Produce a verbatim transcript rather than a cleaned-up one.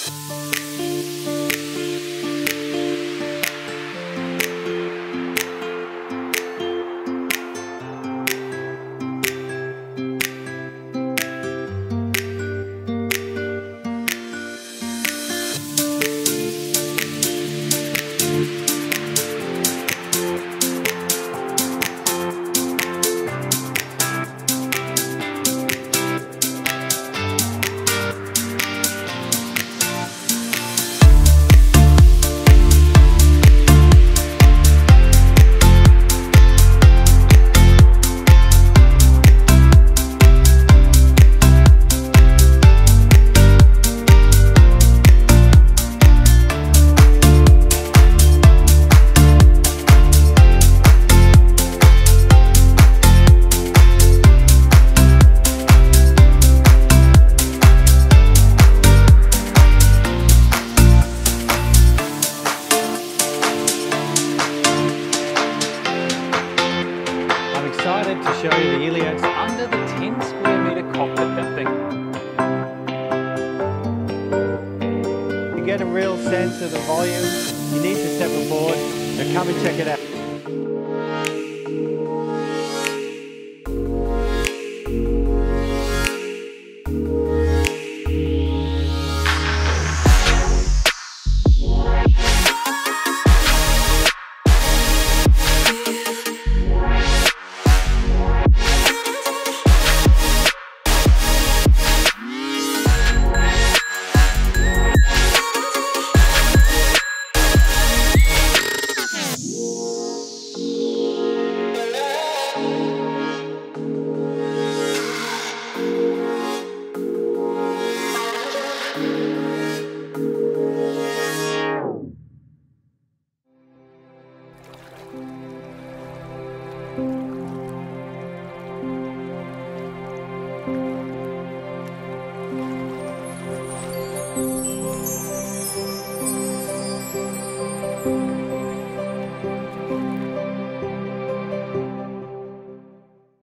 Excited to show you the Iliads under the ten square metre cockpit building. To get a real sense of the volume, you need to step aboard, so come and check it out. Thank you.